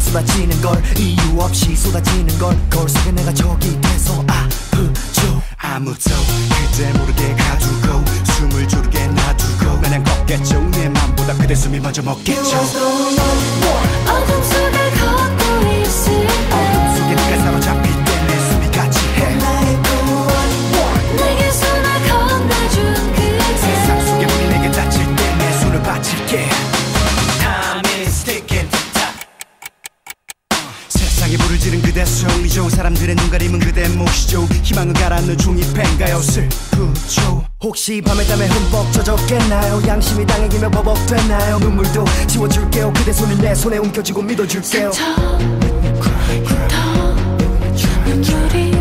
쏟아지는 걸 이유 없이 쏟아지는 걸 거울 속에 내가 적이 돼서 아프죠. 아무도 그대 모르게 가두고 숨을 조르게 놔두고 마냥 걷겠죠. 내 맘보다 그대 숨이 먼저 먹겠죠. 어둠 속을 걷고 있을 때 어둠 속에 네가 사로잡힐 때 내 숨이 같이 해. 내게 손을 건네준 그대 세상 속에 우리 내게 닫힐 때 내 손을 바칠게. Time is ticking 세상에 불을 지른 그대 손이죠. 사람들의 눈 가림은 그대 몫이죠. 희망을 가라앉는 종이팬가요. 슬프죠. 혹시 밤에 땀에 흠뻑 젖었겠나요? 양심이 당해기며 버벅됐나요? 눈물도 지워줄게요. 그대 손이 내 손에 움켜쥐고 믿어줄게요. 더 눈물이